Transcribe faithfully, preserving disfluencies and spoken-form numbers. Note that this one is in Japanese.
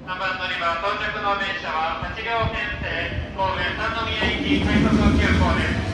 さんばん乗り場到着の電車ははち両編成神戸三宮行き快速急行です。